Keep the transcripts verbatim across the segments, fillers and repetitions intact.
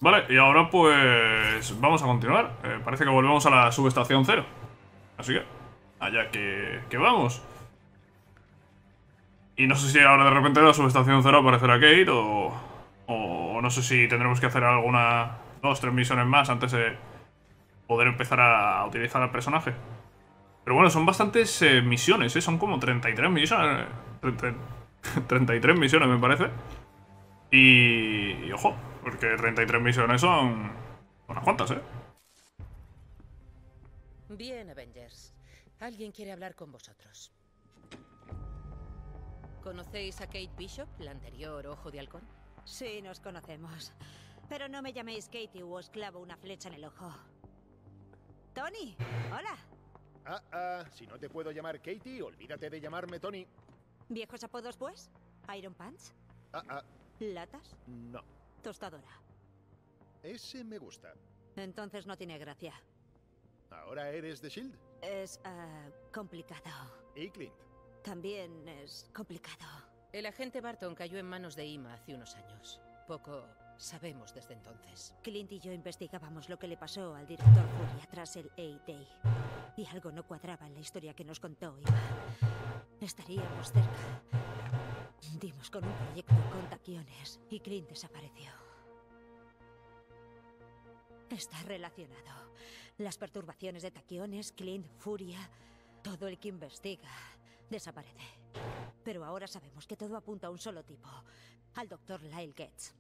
Vale, y ahora pues vamos a continuar. Eh, parece que volvemos a la subestación cero. Así que, allá que, que vamos. Y no sé si ahora de repente en la subestación cero aparecerá Kate o, o no sé si tendremos que hacer alguna dos, tres misiones más antes de poder empezar a utilizar al personaje. Pero bueno, son bastantes eh, misiones, ¿eh? Son como treinta y tres misiones. treinta y tres misiones me parece. Y, y ojo, porque treinta y tres misiones son unas cuantas, ¿eh? Bien, Avengers. Alguien quiere hablar con vosotros. ¿Conocéis a Kate Bishop, la anterior Ojo de Halcón? Sí, nos conocemos. Pero no me llaméis Katie o os clavo una flecha en el ojo. Tony, hola. Ah, ah, si no te puedo llamar Katie, olvídate de llamarme Tony. ¿Viejos apodos, pues? ¿Iron Pants? Ah, ah, ¿Latas? no. ¿Tostadora? Ese me gusta. Entonces no tiene gracia. ¿Ahora eres de Shield? Es, ah, complicado. Y Clint. También es complicado. El agente Barton cayó en manos de I M A hace unos años. Poco sabemos desde entonces. Clint y yo investigábamos lo que le pasó al director Furia tras el A-Day. Y algo no cuadraba en la historia que nos contó I M A. Estaríamos cerca. Dimos con un proyecto con taquiones y Clint desapareció. Está relacionado. Las perturbaciones de taquiones, Clint, Furia, todo el que investiga desaparece. Pero ahora sabemos que todo apunta a un solo tipo, al doctor Lyle Getz.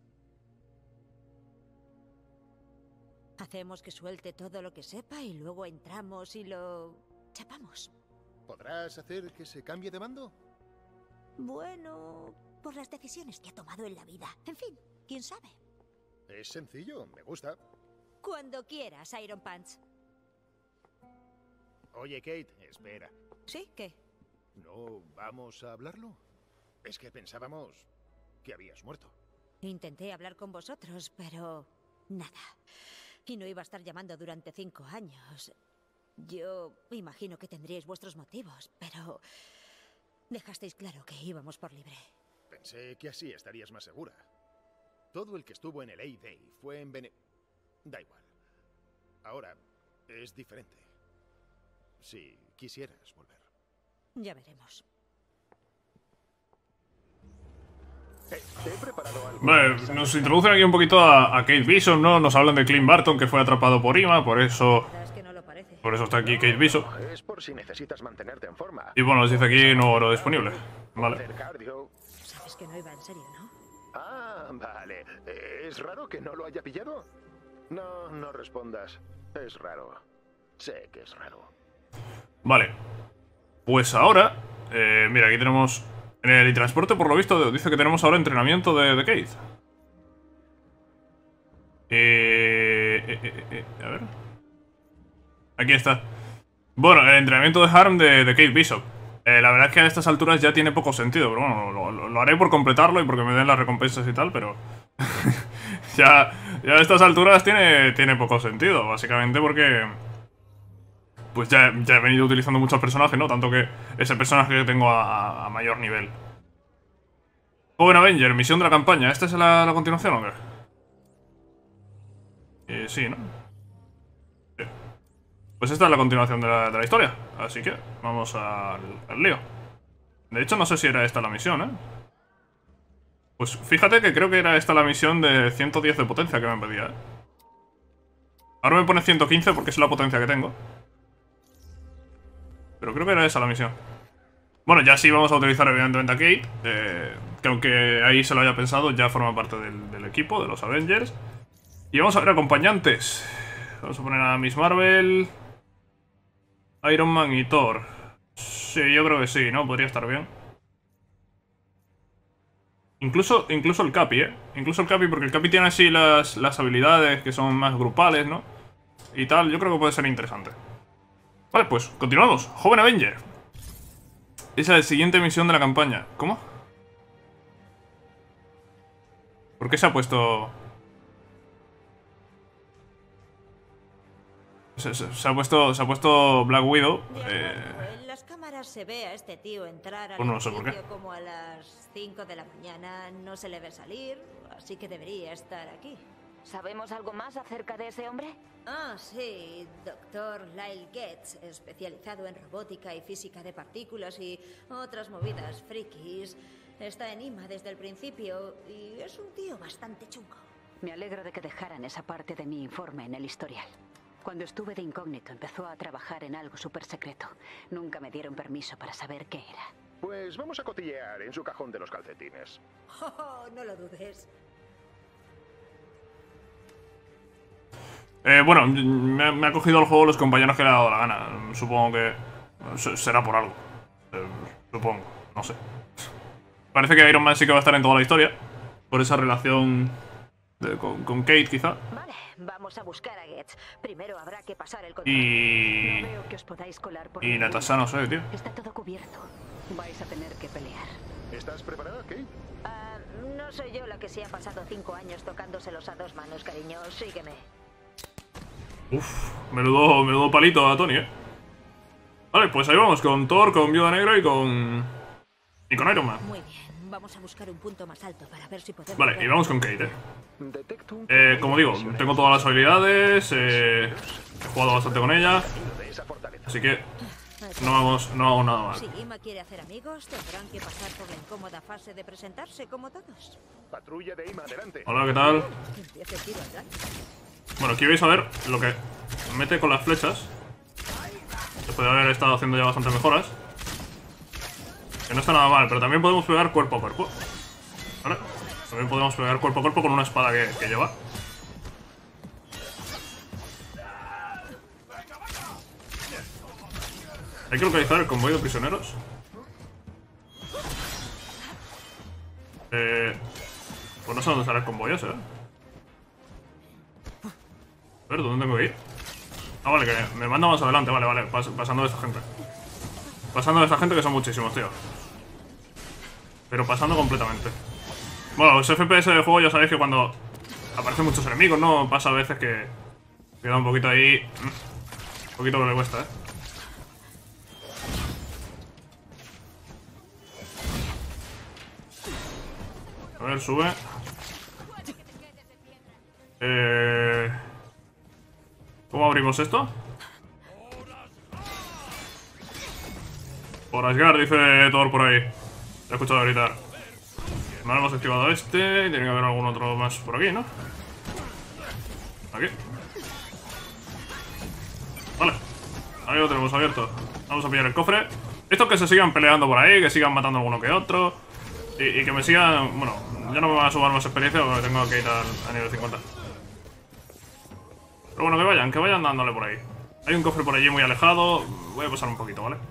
Hacemos que suelte todo lo que sepa y luego entramos y lo chapamos. ¿Podrás hacer que se cambie de bando? Bueno, por las decisiones que ha tomado en la vida. En fin, quién sabe. Es sencillo, me gusta. Cuando quieras, Iron Pants. Oye, Kate, espera. ¿Sí? ¿Qué? ¿No vamos a hablarlo? Es que pensábamos que habías muerto. Intenté hablar con vosotros, pero nada. Y no iba a estar llamando durante cinco años. Yo imagino que tendríais vuestros motivos, pero dejasteis claro que íbamos por libre. Pensé que así estarías más segura. Todo el que estuvo en el A-Day fue en Bene... Da igual. Ahora es diferente. Si quisieras volver. Ya veremos. Eh, te he preparado algo. Vale, nos introducen aquí un poquito a, a Kate Bishop, ¿no? Nos hablan de Clint Barton, que fue atrapado por I M A, por eso... La verdad es que no lo parece. Por eso está aquí Kate Bishop. Es por si necesitas mantenerte en forma. Y bueno, nos dice aquí nuevo oro disponible. Vale. Hacer cardio. Sabes que no iba en serio, ¿no? Ah, vale. Eh, ¿Es raro que no lo haya pillado? No, no respondas. Es raro. Sé que es raro. Vale. Pues ahora... Eh, mira, aquí tenemos... En el transporte, por lo visto, dice que tenemos ahora entrenamiento de, de Kate. Eh, eh, eh, eh, a ver. Aquí está. Bueno, el entrenamiento de Harm de, de Kate Bishop. Eh, la verdad es que a estas alturas ya tiene poco sentido, pero bueno, lo, lo, lo haré por completarlo y porque me den las recompensas y tal, pero... ya, ya a estas alturas tiene, tiene poco sentido, básicamente porque... Pues ya, ya he venido utilizando mucho el personaje, ¿no? Tanto que es el personaje que tengo a, a mayor nivel. Joven Avenger, misión de la campaña. ¿Esta es la, la continuación o qué? Eh, sí, ¿no? Sí. Pues esta es la continuación de la, de la historia. Así que vamos al, al lío. De hecho, no sé si era esta la misión, ¿eh? Pues fíjate que creo que era esta la misión de ciento diez de potencia que me pedía, ¿eh? Ahora me pone ciento quince porque es la potencia que tengo. Pero creo que era esa la misión. Bueno, ya sí vamos a utilizar evidentemente a Kate. Eh, que aunque ahí se lo haya pensado, ya forma parte del, del equipo, de los Avengers. Y vamos a ver acompañantes. Vamos a poner a Miss Marvel, Iron Man y Thor. Sí, yo creo que sí, ¿no? Podría estar bien. Incluso, incluso el Capi, ¿eh? Incluso el Capi, porque el Capi tiene así las, las habilidades que son más grupales, ¿no? Y tal, yo creo que puede ser interesante. Vale, pues, continuamos. Joven Avenger. Esa es la siguiente misión de la campaña. ¿Cómo? ¿Por qué se ha puesto...? Se, se, se ha puesto... Se ha puesto Black Widow. Eh... En las cámaras se ve a este tío entrar al Pues no sé por qué. edificio como a las cinco de la mañana. No se le ve salir, así que debería estar aquí. ¿Sabemos algo más acerca de ese hombre? Ah, sí, doctor Lyle Getz, especializado en robótica y física de partículas y otras movidas frikis. Está en I M A desde el principio y es un tío bastante chungo. Me alegro de que dejaran esa parte de mi informe en el historial. Cuando estuve de incógnito empezó a trabajar en algo súper secreto. Nunca me dieron permiso para saber qué era. Pues vamos a cotillear en su cajón de los calcetines. Oh, no lo dudes. Eh, bueno, me, me ha cogido el juego los compañeros que le ha dado la gana. Supongo que será por algo. Eh, supongo, no sé. Parece que Iron Man sí que va a estar en toda la historia. Por esa relación de, con, con Kate, quizá. Vale, vamos a buscar a Getz. Primero habrá que pasar el control. Y... No veo que os podáis colar por Y ningún Natasha, no sé, tío. Está todo cubierto. Vais a tener que pelear. ¿Estás preparada, Kate? Ah, no soy yo la que se ha pasado cinco años tocándoselos a dos manos, cariño. Sígueme. Uf, menudo, menudo palito a Tony, eh. Vale, pues ahí vamos, con Thor, con Viuda Negra y con... Y con Iron Man. Muy bien, vamos a buscar un punto más alto para ver si podemos... Vale, y vamos con Kate, eh. Detecto un Eh, como digo, tengo todas las habilidades, eh, he jugado bastante con ella, de esa fortaleza. así que no vamos, no hago nada mal. Si I M A quiere hacer amigos, tendrán que pasar por la incómoda fase de presentarse como todos. Patrulla de I M A, adelante. Hola, ¿qué tal? Que empiece el tiro al blanco. Bueno, aquí vais a ver lo que mete con las flechas. Después de haber estado haciendo ya bastantes mejoras. Que no está nada mal, pero también podemos pegar cuerpo a cuerpo. ¿Vale? También podemos pegar cuerpo a cuerpo con una espada que, que lleva. Hay que localizar el convoy de prisioneros. Eh... Pues no sé dónde sale el convoy ese, ¿eh? A ver, ¿dónde tengo que ir? Ah, vale, que me manda más adelante, vale, vale, pas pasando de esta gente. Pasando de esta gente que son muchísimos, tío. Pero pasando completamente. Bueno, los F P S del juego ya sabéis que cuando aparecen muchos enemigos, ¿no? Pasa a veces que queda un poquito ahí... Un poquito que le cuesta, ¿eh? A ver, sube. Eh... ¿Cómo abrimos esto? Por Asgard, dice Thor por ahí. He escuchado gritar. Vale, hemos activado este. Tiene que haber algún otro más por aquí, ¿no? Aquí. Vale. Ahí lo tenemos abierto. Vamos a pillar el cofre. Estos que se sigan peleando por ahí, que sigan matando a alguno que otro. Y, y que me sigan... Bueno, ya no me van a sumar más experiencia porque tengo que ir al, a nivel cincuenta. Pero bueno, que vayan, que vayan dándole por ahí. Hay un cofre por allí muy alejado. Voy a pasar un poquito, ¿vale?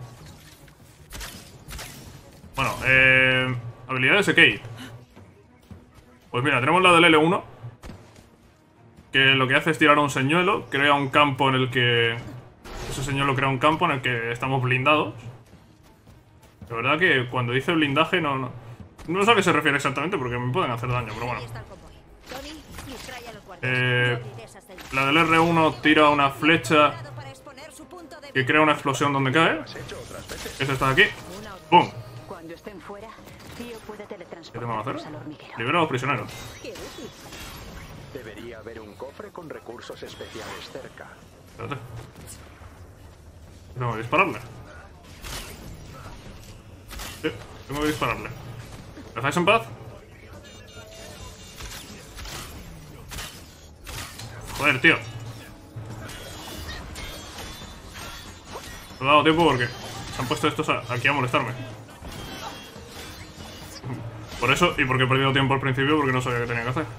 Bueno, eh... habilidades de Kate. Pues mira, tenemos la del L uno. Que lo que hace es tirar un señuelo. Crea un campo en el que... Ese señuelo crea un campo en el que estamos blindados. De verdad que cuando dice blindaje no... No, no sé a qué se refiere exactamente porque me pueden hacer daño, pero bueno. Ahí está el convoy. Tony, distrae a los guardias. Eh... No olvides hasta el- La del R uno tira una flecha para exponer su punto de que crea una explosión donde cae. ¿Has hecho otras veces? Es esta de aquí. una otra. ¡Pum! Cuando estén fuera, Tío puede ¿Qué tengo que teletransportarlos hacer? al hormiguero. Libera a los prisioneros. Qué útil. Debería haber un cofre con recursos especiales cerca. Espérate. Tengo que dispararle. Sí, tengo que dispararle. ¿Me dejáis en paz? Joder, tío. No he dado tiempo porque se han puesto estos a- aquí a molestarme. Por eso, y porque he perdido tiempo al principio porque no sabía qué tenía que hacer.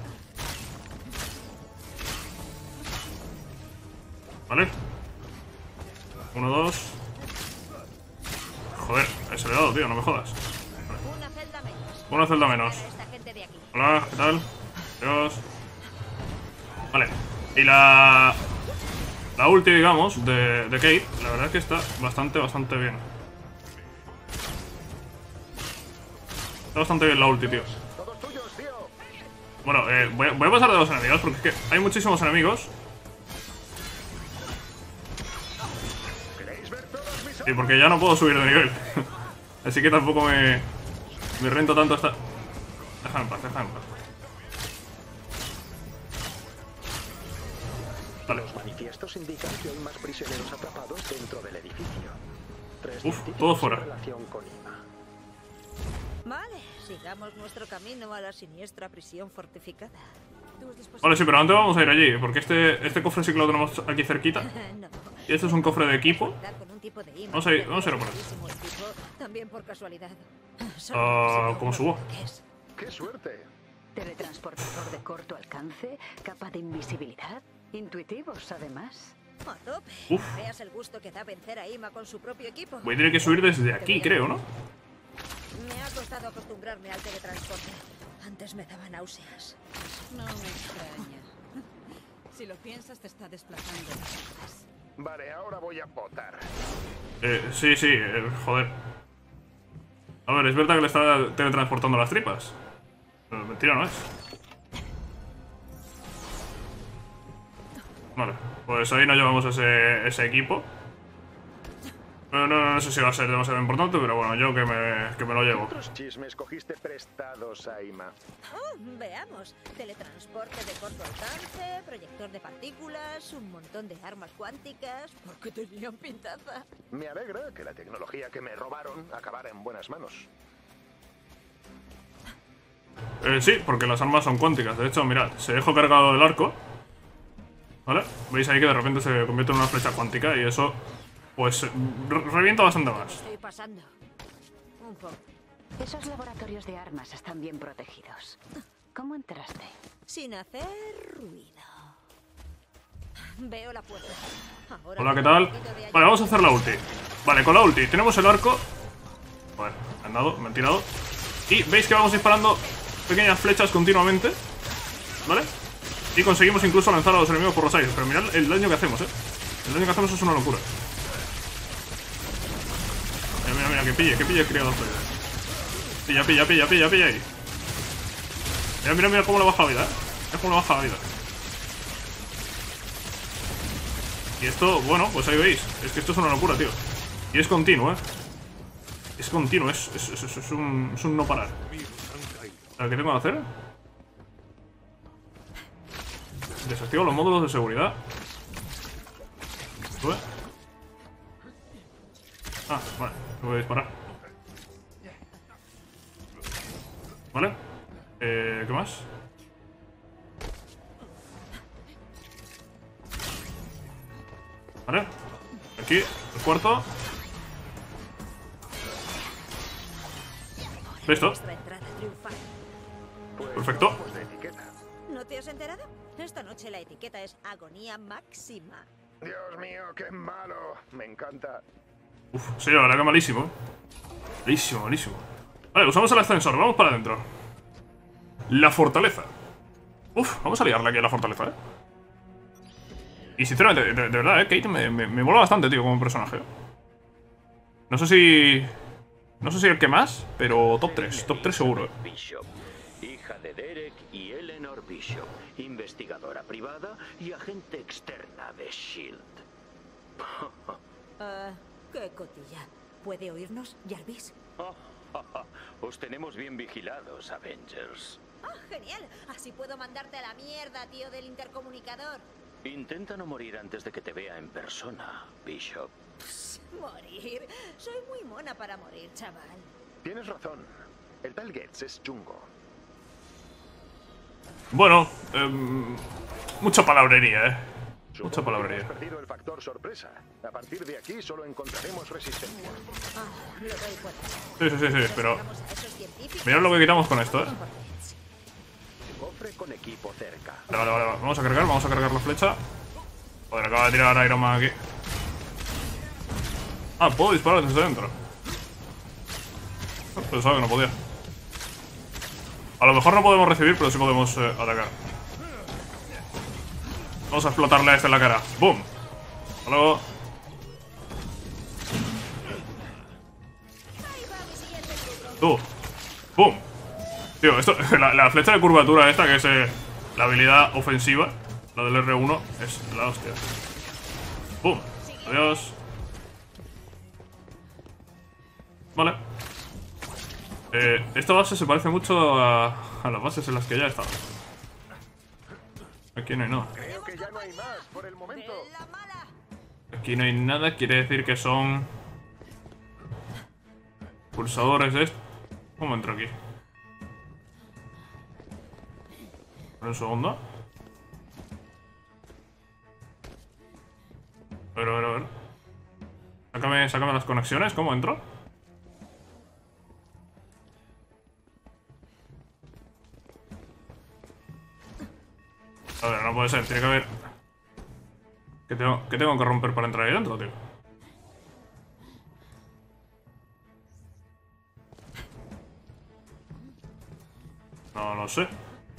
Vale. Uno, dos. Joder, ese le he dado, tío, no me jodas. Una celda menos. Una celda menos. Para esta gente de aquí. Hola, ¿qué tal? Adiós. Vale. Y la... La ulti, digamos, de, de Kate, la verdad es que está bastante, bastante bien. Está bastante bien la ulti, tío. ¡Todos tuyos, tío! Bueno, eh, voy, a, voy a pasar de los enemigos porque es que hay muchísimos enemigos. ¿Queréis ver todos mis Y porque ya no puedo subir de nivel. Así que tampoco me... Me rento tanto hasta... Déjame en paz, déjame en paz. Dale. Los manifiestos indican que hay más prisioneros atrapados dentro del edificio. Tres Uf, científicos todo fuera. en relación con Ima. Vale, sigamos nuestro camino a la siniestra prisión fortificada. Vale, sí, pero antes vamos a ir allí, porque este, este cofre sí que lo tenemos aquí cerquita. No. Y este es un cofre de equipo. Dar con un tipo de imán Vamos a ir- que vamos a ir a por él. buenísimo el tipo, también por casualidad. Solo Ah, necesito ¿cómo unos subo? toques. ¡Qué suerte! Teletransportador de corto alcance, capa de invisibilidad, intuitivos además. A tope. Uf. Veas el gusto que da vencer a Ima con su propio equipo. Voy a tener que subir desde aquí, creo, ¿no? Me ha costado acostumbrarme al teletransporte. Antes me daba náuseas. No me extraña. Si lo piensas, te está desplazando. Vale, ahora voy a votar. Eh, sí, sí, eh, joder. A ver, es verdad que le está teletransportando las tripas. Pero mentira no es. Vale, pues ahí nos llevamos ese, ese equipo. No, no, no sé si va a ser demasiado importante, pero bueno, yo que me, que me lo ¿Qué llevo. otros chismes cogiste prestados a Ima? Oh, veamos. Teletransporte de corto alcance, proyector de partículas, un montón de armas cuánticas. Porque tenían pintaza. Me alegra que la tecnología que me robaron acabara en buenas manos. Eh, sí, porque las armas son cuánticas. De hecho, mirad, se dejó cargado el arco. ¿Vale? Veis ahí que de repente se convierte en una flecha cuántica y eso, pues, re- revienta bastante más. Estoy pasando. Un poco. Esos laboratorios de armas están bien protegidos. ¿Cómo entraste? Sin hacer ruido. Veo la puerta. Ahora Hola, ¿qué con un tal? poquito de ayuda. Vale, vamos a hacer la ulti. Vale, con la ulti tenemos el arco. Joder, me han dado, me han tirado. Y veis que vamos disparando pequeñas flechas continuamente. ¿Vale? Y conseguimos incluso lanzar a los enemigos por los aires. Pero mirad el daño que hacemos, ¿eh? El daño que hacemos es una locura. Mira, mira, mira, que pille, que pille el criado. Pilla, pilla, pilla, pilla, pilla ahí. Mira, mira, mira cómo le baja la vida, ¿eh? Mira cómo le baja la vida. Y esto, bueno, pues ahí veis. Es que esto es una locura, tío. Y es continuo, ¿eh? Es continuo, es, es, es, es, un, es un no parar. ¿Qué tengo que hacer? Desactivo los módulos de seguridad. ¿Sube? Ah, vale, me voy a disparar. Vale. Eh, ¿qué más? Vale. Aquí, el cuarto. ¿Listo? Nuestra entrada triunfal. Pues Perfecto. vamos de etiqueta. ¿No te has enterado? Esta noche la etiqueta es agonía máxima. Dios mío, qué malo. Me encanta. Uf, sí, la verdad que malísimo. Malísimo, malísimo. Vale, usamos el ascensor, vamos para adentro. La fortaleza. Uf, vamos a liarla aquí a la fortaleza, eh. Y sinceramente, de, de verdad, eh, Kate me, me, me mola bastante, tío, como personaje. No sé si... No sé si el que más, pero top tres, top tres seguro, eh. Bishop, hija de Derek y Eleanor Bishop, investigadora privada y agente externa de SHIELD. Ah, qué cotilla. ¿Puede oírnos, Jarvis? Os tenemos bien vigilados, Avengers. ¡Ah, genial! Así puedo mandarte a la mierda, tío del intercomunicador. Intenta no morir antes de que te vea en persona, Bishop. Morir. Soy muy mona para morir, chaval. Tienes razón. El tal Getz es chungo. Bueno, eh, mucha palabrería, eh. Supongo Mucha que palabrería. hemos perdido el factor sorpresa. A partir de aquí solo encontraremos resistencia. Ah, lo doy por hecho. Sí, sí, sí, sí, pero... Vamos a esos científicos. Mirad lo que quitamos con esto, eh. Cofre con equipo cerca. Vale, vale, vale, vamos a cargar, vamos a cargar la flecha. Joder, acaba de tirar Iron Man aquí. Ah, puedo disparar desde dentro. Pensaba que no podía. A lo mejor no podemos recibir, pero sí podemos eh, atacar. Vamos a explotarle a este en la cara. ¡Boom! Hasta luego. Tú. ¡Boom! Tío, esto, la, la flecha de curvatura esta, que es eh, la habilidad ofensiva, la del R uno, es la hostia. ¡Boom! Adiós. Vale. Eh, esta base se parece mucho a, a las bases en las que ya he estado. Aquí no hay nada. Creo que ya no hay más por el momento. Aquí no hay nada, quiere decir que son pulsadores de esto. ¿Cómo entro aquí? Un segundo. A ver, a ver, a ver. Sácame, sácame las conexiones, ¿cómo entro? A ver, no puede ser, tiene que haber... ¿Qué tengo, qué tengo que romper para entrar ahí dentro, tío? No, no sé.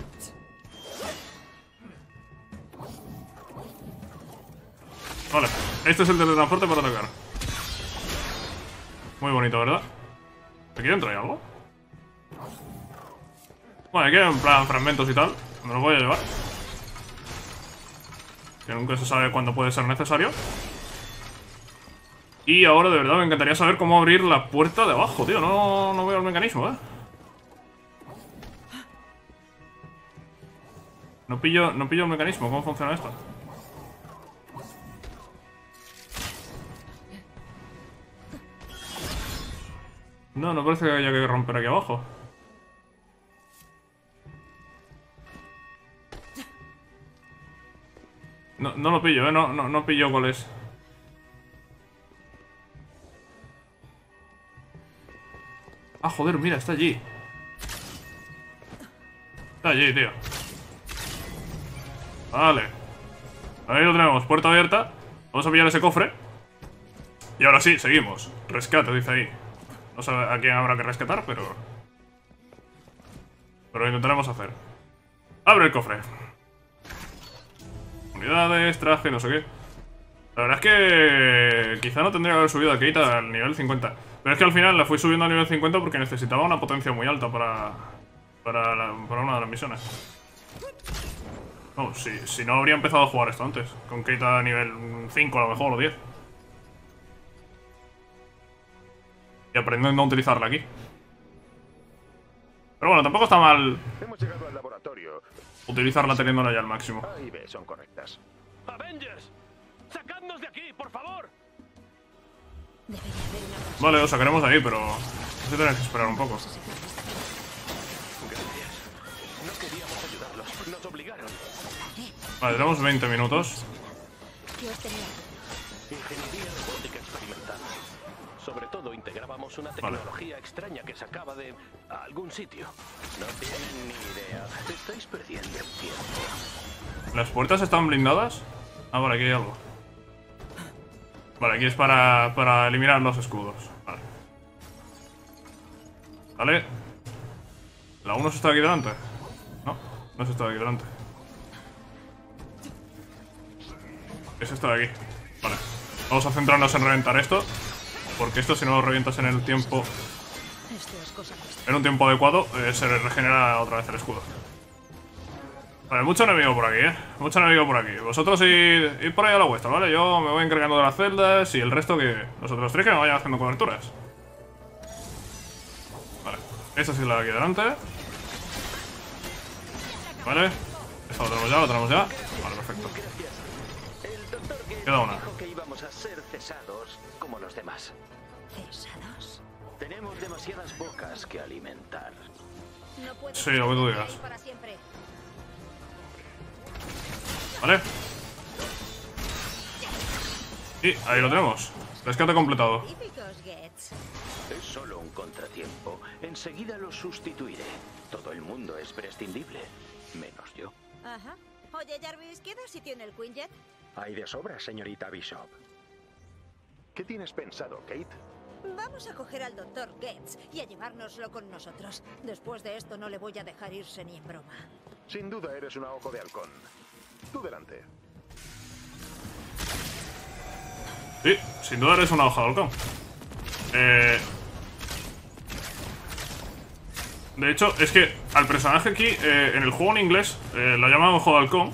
Vale, este es el teletransporte para atacar. Muy bonito, ¿verdad? ¿Aquí dentro hay algo? Bueno, aquí hay en plan fragmentos y tal. Me los voy a llevar. Que nunca se sabe cuándo puede ser necesario. Y ahora de verdad me encantaría saber cómo abrir la puerta de abajo, tío. No, no veo el mecanismo, ¿eh? No pillo, no pillo el mecanismo. ¿Cómo funciona esto? No, no parece que haya que romper aquí abajo. No, no lo pillo, ¿eh? No, no, no pillo cuál es. Ah, joder, mira, está allí. Está allí, tío. Vale. Ahí lo tenemos, puerta abierta. Vamos a pillar ese cofre. Y ahora sí, seguimos. Rescate, dice ahí. No sé a quién habrá que rescatar, pero... Pero lo intentaremos hacer. Abre el cofre. Unidades, traje, no sé qué. La verdad es que... Quizá no tendría que haber subido a Kate al nivel cincuenta. Pero es que al final la fui subiendo al nivel cincuenta porque necesitaba una potencia muy alta para... Para, la, para una de las misiones. No, si, si no habría empezado a jugar esto antes. Con Kate a nivel cinco a lo mejor, o diez. Y aprendiendo a utilizarla aquí. Pero bueno, tampoco está mal Hemos llegado al laboratorio. utilizarla teniéndola ya al máximo. A y B son correctas. ¡Avengers! ¡Sacadnos de aquí, por favor! Debería haber una cosa. Vale, os sacaremos de ahí, pero... Vais a tener que esperar un poco. Gracias. No queríamos ayudarlos. Nos obligaron. Vale, tenemos veinte minutos. ¿Qué os tenía? Ingeniería robótica experimental. Sobre todo integrábamos una tecnología extraña que sacaba de algún sitio. No tienen ni idea. Estáis perdiendo el tiempo. ¿Las puertas están blindadas? Ah, vale, aquí hay algo. Vale, aquí es para, para eliminar los escudos. Vale. Vale. ¿La uno se está aquí delante? No, no se está aquí delante. Ese está de aquí. Vale. Vamos a centrarnos en reventar esto. Porque esto, si no lo revientas en el tiempo... Esto es cosa vuestra. En un tiempo adecuado, eh, se regenera otra vez el escudo. Vale, mucho enemigo por aquí, eh. Mucho enemigo por aquí. Vosotros id, id por ahí a la vuestra, ¿vale? Yo me voy encargando de las celdas y el resto que... Los otros tres que me vayan haciendo coberturas. Vale. Esta sí es la de aquí delante. Vale. Esta lo tenemos ya, lo tenemos ya. Vale, perfecto. El doctor Gale Queda una. dijo que íbamos a ser cesados como los demás. ¿Cesados? Tenemos demasiadas bocas que alimentar. No puedo Sí, lo que tú digas. para siempre. Vale. Y ahí lo tenemos. Rescate completado. Típicos Gets. Es solo un contratiempo. Enseguida lo sustituiré. Todo el mundo es prescindible. Menos yo. Ajá. Oye, Jarvis, ¿queda sitio en el Quinjet? Hay de sobra, señorita Bishop. ¿Qué tienes pensado, Kate? Vamos a coger al doctor Getz y a llevárnoslo con nosotros. Después de esto no le voy a dejar irse ni en broma. Sin duda eres una ojo de halcón. Tú delante. Sí, sin duda eres una hoja de halcón. Eh... De hecho, es que al personaje aquí, eh, en el juego en inglés, eh, lo llaman ojo de halcón.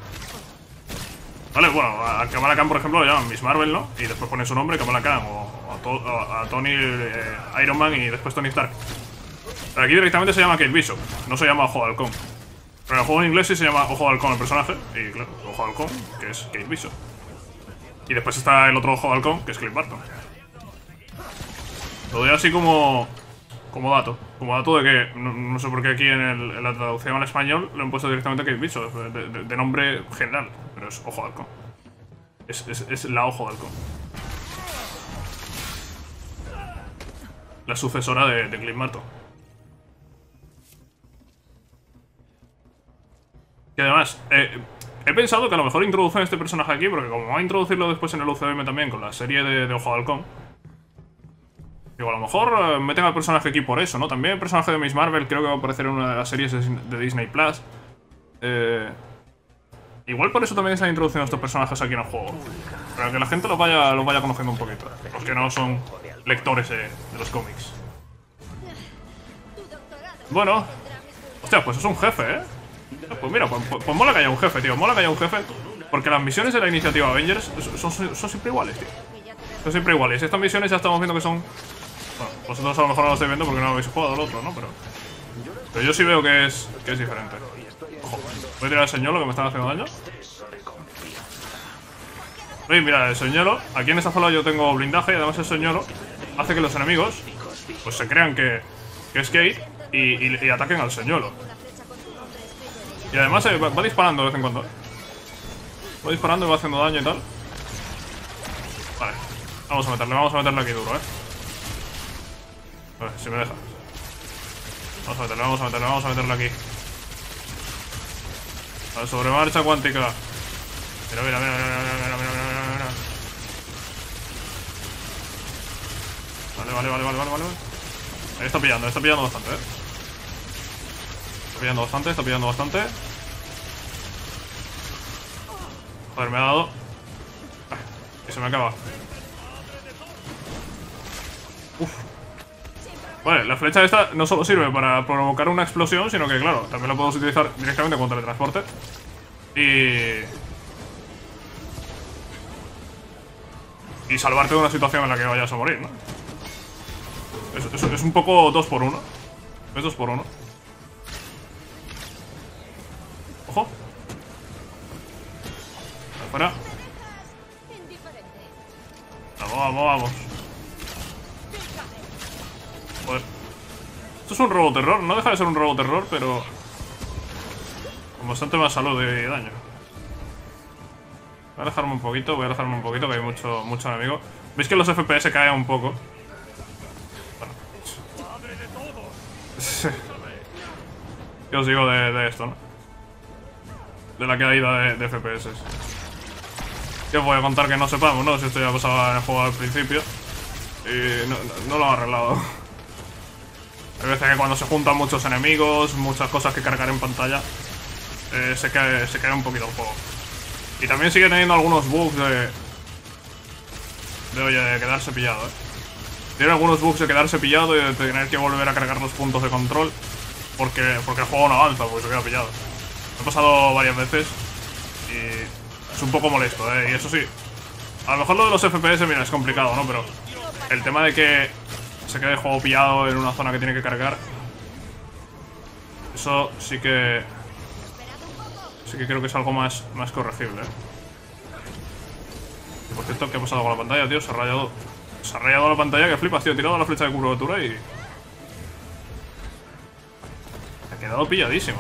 Vale, bueno, a Kamala Khan, por ejemplo, lo llaman Miss Marvel, ¿no? Y después pone su nombre, Kamala Khan, o a, to a, a Tony eh, Iron Man y después Tony Stark. Pero aquí directamente se llama Kate Bishop, no se llama ojo de halcón. Pero el juego en inglés sí se llama Ojo de Halcón el personaje. Y claro, Ojo de Halcón, que es Kate Bishop. Y después está el otro Ojo de Halcón, que es Clint Barton. Lo doy así como... Como dato. Como dato de que... No, no sé por qué aquí en, el, en la traducción al español lo han puesto directamente Kate Bishop. De, de, de nombre general. Pero es Ojo de Halcón. Es, es, es la Ojo de Halcón. La sucesora de, de Clint Barton. Y además, eh, he pensado que a lo mejor introducen este personaje aquí, porque como va a introducirlo después en el U C M también con la serie de, de Ojo de Halcón, digo, a lo mejor eh, meten al personaje aquí por eso, ¿no? También el personaje de Miss Marvel creo que va a aparecer en una de las series de, de Disney Plus. Eh, igual por eso también están introduciendo estos personajes aquí en el juego. Para que la gente los vaya, los vaya conociendo un poquito. Los que no son lectores de, de los cómics. Bueno. Hostia, pues es un jefe, ¿eh? Pues mira, pues, pues mola que haya un jefe, tío. Mola que haya un jefe. Porque las misiones de la iniciativa Avengers son, son, son siempre iguales, tío. Son siempre iguales. Estas misiones ya estamos viendo que son... Bueno, vosotros a lo mejor no lo estáis viendo porque no habéis jugado al otro, ¿no? Pero... Pero yo sí veo que es, que es diferente. Ojo, voy a tirar el señuelo que me están haciendo daño. Veis, mira, el señuelo. Aquí en esta zona yo tengo blindaje y además el señuelo hace que los enemigos pues se crean que, que es Kate y, y, y ataquen al señuelo. Y además eh, va, va disparando de vez en cuando. Va disparando y va haciendo daño y tal. Vale, vamos a meterle, vamos a meterle aquí duro, eh. A ver, si me deja. Vamos a meterle, vamos a meterle, vamos a meterle aquí. Vale, sobre marcha cuántica. Mira, mira, mira, mira, mira, mira, mira, mira, mira. Vale, vale, vale, vale, vale, vale. Ahí está pillando, está pillando bastante, eh. Está pillando bastante, está pillando bastante. Joder, me ha dado. Y se me acaba. Uf. Vale, la flecha esta no solo sirve para provocar una explosión, sino que, claro, también la podemos utilizar directamente con teletransporte. Y... Y salvarte de una situación en la que vayas a morir, ¿no? Es, es, es un poco dos por uno. Es dos por uno. Ojo. Afuera. Vamos, vamos, vamos. Joder. Esto es un roboterror. No deja de ser un roboterror, pero... con bastante más salud y daño. Voy a alejarme un poquito, voy a alejarme un poquito, que hay mucho, mucho enemigo. ¿Veis que los F P S caen un poco? Bueno. ¿Qué os digo de, de esto, no? De la caída de, de F P S. ¿Qué os voy a contar que no sepamos, no? Si esto ya pasaba en el juego al principio. Y no, no, no lo han arreglado. Hay veces que cuando se juntan muchos enemigos, muchas cosas que cargar en pantalla, eh, se, cae, se cae un poquito el juego. Y también sigue teniendo algunos bugs de... De, oye, de quedarse pillado, eh. Tiene algunos bugs de quedarse pillado y de tener que volver a cargar los puntos de control. Porque, porque el juego no avanza, porque se queda pillado. Me ha pasado varias veces y es un poco molesto, eh. Y eso sí, a lo mejor lo de los F P S, mira, es complicado, ¿no? Pero el tema de que se quede el juego pillado en una zona que tiene que cargar, eso sí que... Sí que creo que es algo más, más corregible, ¿eh? Y por cierto, ¿qué ha pasado con la pantalla, tío? Se ha rayado... Se ha rayado la pantalla, que flipas, tío. He tirado la flecha de curvatura y... ha quedado pilladísimo.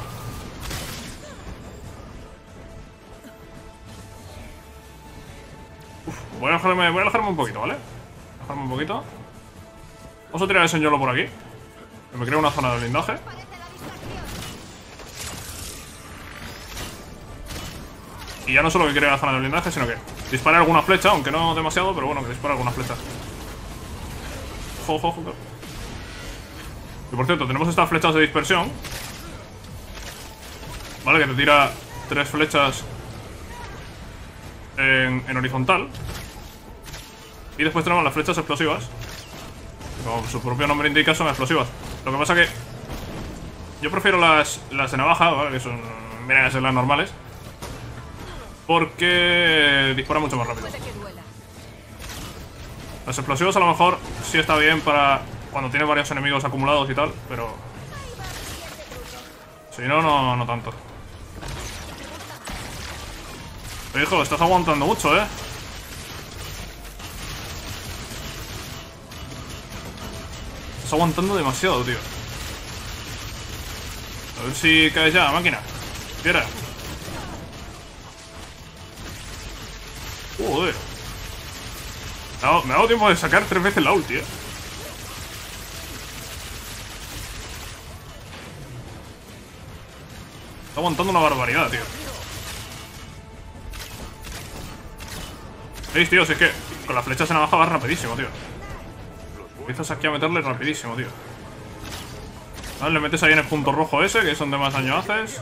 Uf, voy a alejarme, voy a alejarme un poquito, ¿vale? Alejarme un poquito. Vamos a tirar el señuelo por aquí, que me crea una zona de blindaje. Y ya no solo que crea la zona de blindaje, sino que dispara alguna flecha, aunque no demasiado, pero bueno, que dispara alguna flecha. Ojo, ojo, ojo. Y por cierto, tenemos estas flechas de dispersión, ¿vale? Que te tira tres flechas en, en horizontal. Y después tenemos las flechas explosivas, que como su propio nombre indica, son explosivas. Lo que pasa que yo prefiero las, las de navaja, ¿vale? Que son, vienen a ser las normales, porque dispara mucho más rápido. Las explosivas a lo mejor sí está bien para cuando tiene varios enemigos acumulados y tal, pero si no, no, no tanto. Hijo, estás aguantando mucho, ¿eh? Estás aguantando demasiado, tío. A ver si caes ya, máquina. Tierra. Joder. Me ha, dado, me ha dado tiempo de sacar tres veces la ulti, ¿eh? Está aguantando una barbaridad, tío. ¿Veis, tío? Si es que con las flechas en navaja vas rapidísimo, tío. Empiezas aquí a meterle rapidísimo, tío. Vale, le metes ahí en el punto rojo ese, que es donde más daño haces.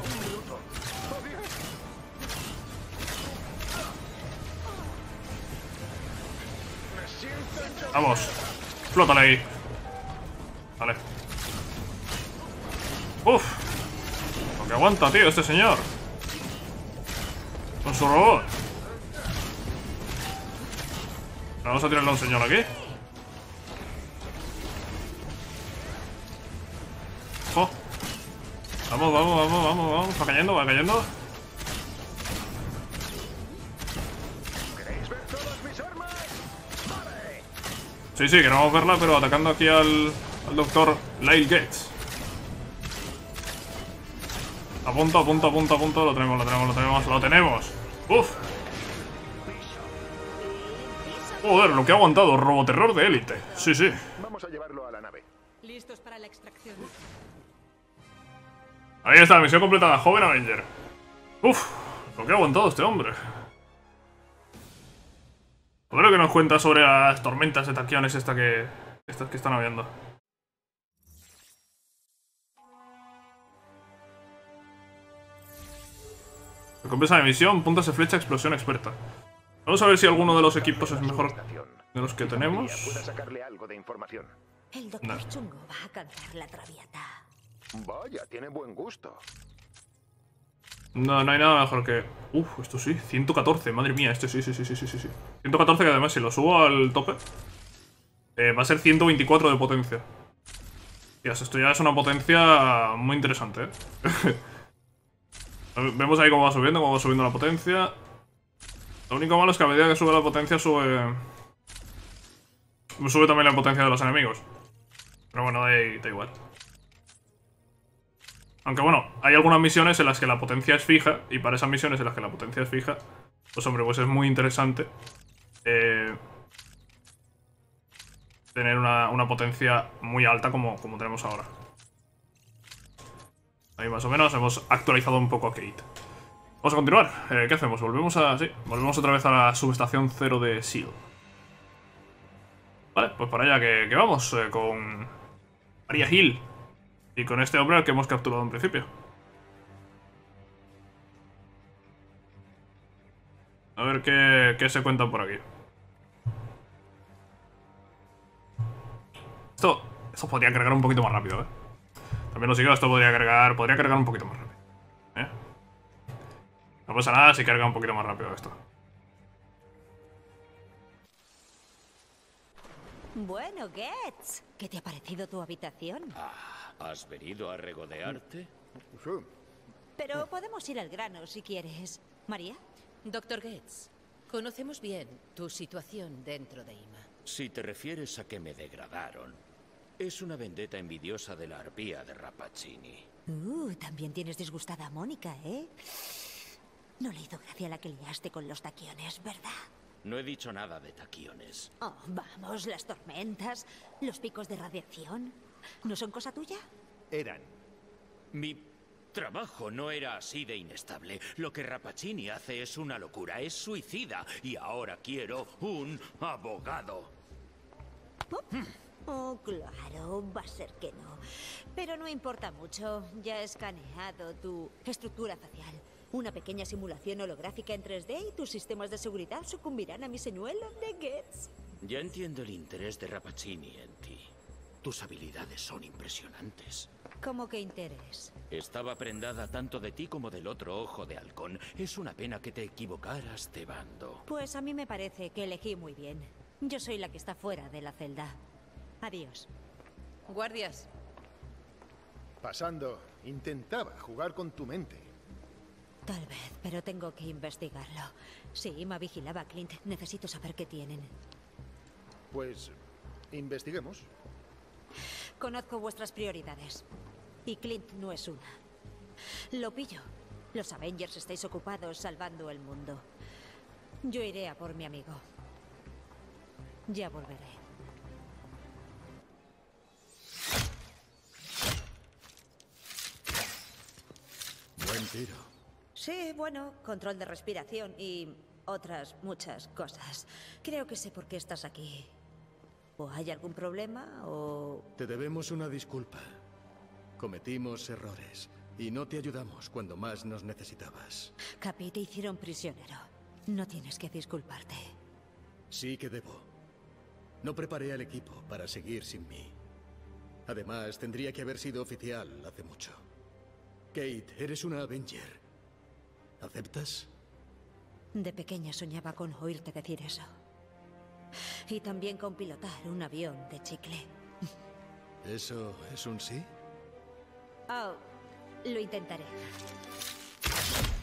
Vamos. Explótale ahí. Vale. Uf. Lo que aguanta, tío, este señor. Con su robot. Vamos a tirarle a un señor aquí. Oh. Vamos, vamos, vamos, vamos, vamos. Va cayendo, va cayendo. Sí, sí, queremos verla, pero atacando aquí al, al doctor Lyle Gates. A punto, a punto, a punto, a punto. Lo tenemos, lo tenemos, lo tenemos, lo tenemos. Uf. Joder, lo que ha aguantado. Roboterror de élite. Sí, sí. Vamos a llevarlo a la nave. Listos para la extracción. Ahí está, misión completada. Joven Avenger. Uf, lo que ha aguantado este hombre. A ver lo que nos cuenta sobre las tormentas de taquiones esta que, estas que están habiendo. Recompensa de misión, puntas de flecha, explosión experta. Vamos a ver si alguno de los equipos es mejor de los que tenemos. Pueda sacarle algo de información. El doctor No. Chungo va a cantar la traviata. Vaya, tiene buen gusto. No, no hay nada mejor que... Uf, esto sí, ciento catorce, madre mía, este sí, sí, sí, sí, sí, sí. ciento catorce que además si lo subo al tope eh, va a ser ciento veinticuatro de potencia. Tías, esto ya es una potencia muy interesante, ¿eh? Vemos ahí cómo va subiendo, cómo va subiendo la potencia. Lo único malo es que a medida que sube la potencia sube... Sube también la potencia de los enemigos. Pero bueno, da, da igual. Aunque bueno, hay algunas misiones en las que la potencia es fija. Y para esas misiones en las que la potencia es fija, pues hombre, pues es muy interesante eh, tener una, una potencia muy alta como, como tenemos ahora. Ahí más o menos hemos actualizado un poco a Kate. Vamos a continuar. Eh, ¿Qué hacemos? Volvemos a... Sí, volvemos otra vez a la subestación cero de S E A L. Vale, pues para allá que, que vamos, eh, con Maria Hill. Y con este hombre al que hemos capturado en principio. A ver qué, qué se cuentan por aquí. Esto, esto podría cargar un poquito más rápido, ¿eh? También lo sigo, esto podría cargar, podría cargar un poquito más rápido. ¿Eh? No pasa nada si carga un poquito más rápido esto. Bueno, Getz, ¿qué te ha parecido tu habitación? ¿Has venido a regodearte? Sí. Pero podemos ir al grano si quieres. ¿María? Doctor Gates, conocemos bien tu situación dentro de I M A. Si te refieres a que me degradaron, es una vendetta envidiosa de la arpía de Rappaccini. Uh, también tienes disgustada a Mónica, ¿eh? No le hizo gracia la que liaste con los taquiones, ¿verdad? No he dicho nada de taquiones. Oh, vamos, las tormentas, los picos de radiación. ¿No son cosa tuya? Eran. Mi trabajo no era así de inestable. Lo que Rappaccini hace es una locura, es suicida. Y ahora quiero un abogado. Oh, claro, va a ser que no. Pero no importa mucho. Ya he escaneado tu estructura facial. Una pequeña simulación holográfica en tres D y tus sistemas de seguridad sucumbirán a mi señuelo de Getz. Ya entiendo el interés de Rappaccini en ti. Tus habilidades son impresionantes. ¿Cómo que interés? Estaba prendada tanto de ti como del otro ojo de halcón. Es una pena que te equivocaras de bando. Pues a mí me parece que elegí muy bien. Yo soy la que está fuera de la celda. Adiós. Guardias, Pasando, intentaba jugar con tu mente. Tal vez, pero tengo que investigarlo. Si Ima vigilaba a Clint, necesito saber qué tienen. Pues investiguemos. Conozco vuestras prioridades. Y Clint no es una. Lo pillo. Los Avengers estáis ocupados salvando el mundo. Yo iré a por mi amigo. Ya volveré. Buen tiro. Sí, bueno, control de respiración y otras muchas cosas. Creo que sé por qué estás aquí. ¿O hay algún problema o...? Te debemos una disculpa. Cometimos errores y no te ayudamos cuando más nos necesitabas. Capi, te hicieron prisionero. No tienes que disculparte. Sí que debo. No preparé al equipo para seguir sin mí. Además, tendría que haber sido oficial hace mucho. Kate, eres una Avenger. ¿Aceptas? De pequeña soñaba con oírte decir eso. Y también con pilotar un avión de chicle. ¿Eso es un sí? Oh, lo intentaré.